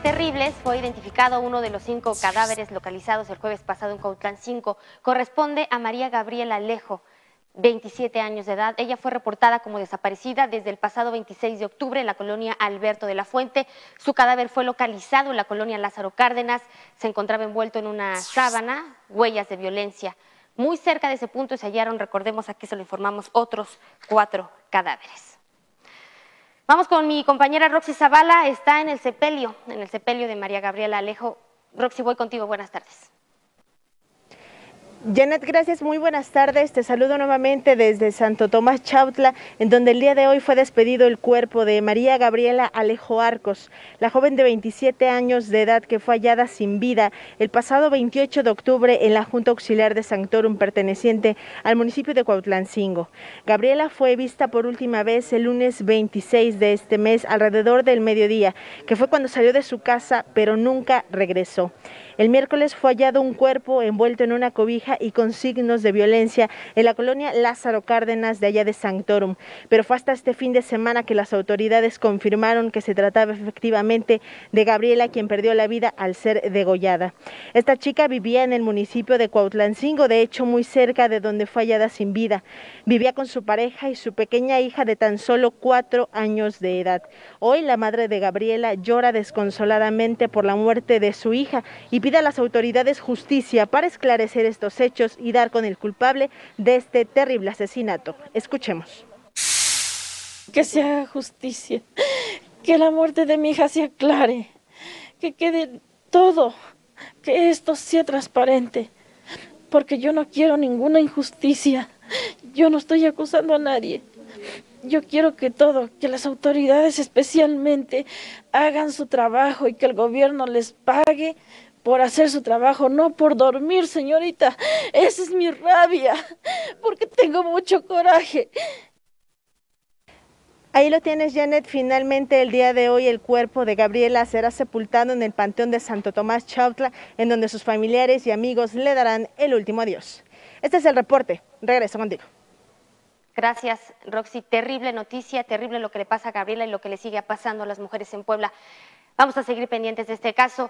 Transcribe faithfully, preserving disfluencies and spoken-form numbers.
terribles fue identificado uno de los cinco cadáveres localizados el jueves pasado en Cuautitlán cinco. Corresponde a María Gabriela Alejo, veintisiete años de edad. Ella fue reportada como desaparecida desde el pasado veintiséis de octubre en la colonia Alberto de la Fuente. Su cadáver fue localizado en la colonia Lázaro Cárdenas. Se encontraba envuelto en una sábana, huellas de violencia. Muy cerca de ese punto se hallaron, recordemos, aquí se lo informamos, otros cuatro cadáveres. Vamos con mi compañera Roxy Zavala, está en el sepelio, en el sepelio de María Gabriela Alejo. Roxy, voy contigo, buenas tardes. Janet, gracias, muy buenas tardes. Te saludo nuevamente desde Santo Tomás Chautla, en donde el día de hoy fue despedido el cuerpo de María Gabriela Alejo Arcos, la joven de veintisiete años de edad que fue hallada sin vida el pasado veintiocho de octubre en la Junta Auxiliar de Sanctorum, perteneciente al municipio de Cuautlancingo. Gabriela fue vista por última vez el lunes veintiséis de este mes, alrededor del mediodía, que fue cuando salió de su casa, pero nunca regresó. El miércoles fue hallado un cuerpo envuelto en una cobija y con signos de violencia en la colonia Lázaro Cárdenas de allá de Sanctorum, pero fue hasta este fin de semana que las autoridades confirmaron que se trataba efectivamente de Gabriela, quien perdió la vida al ser degollada. Esta chica vivía en el municipio de Cuautlancingo, de hecho muy cerca de donde fue hallada sin vida. Vivía con su pareja y su pequeña hija de tan solo cuatro años de edad. Hoy la madre de Gabriela llora desconsoladamente por la muerte de su hija y pide a las autoridades justicia para esclarecer estos hechos y dar con el culpable de este terrible asesinato. Escuchemos. Que se haga justicia, que la muerte de mi hija se aclare, que quede todo, que esto sea transparente, porque yo no quiero ninguna injusticia, yo no estoy acusando a nadie. Yo quiero que todo, que las autoridades especialmente hagan su trabajo y que el gobierno les pague por hacer su trabajo, no por dormir, señorita. Esa es mi rabia, porque tengo mucho coraje. Ahí lo tienes, Janet. Finalmente, el día de hoy, el cuerpo de Gabriela será sepultado en el Panteón de Santo Tomás Chautla, en donde sus familiares y amigos le darán el último adiós. Este es el reporte. Regreso contigo. Gracias, Roxy. Terrible noticia, terrible lo que le pasa a Gabriela y lo que le sigue pasando a las mujeres en Puebla. Vamos a seguir pendientes de este caso.